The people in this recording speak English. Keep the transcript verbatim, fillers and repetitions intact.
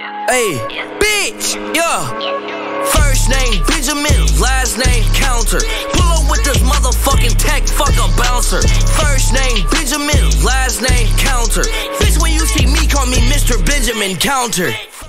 Hey, bitch, yeah. First name Benjamin, last name Counter. Pull up with this motherfucking tech, fuck a bouncer. First name Benjamin, last name Counter. Bitch, when you see me, call me Mister Benjamin Counter.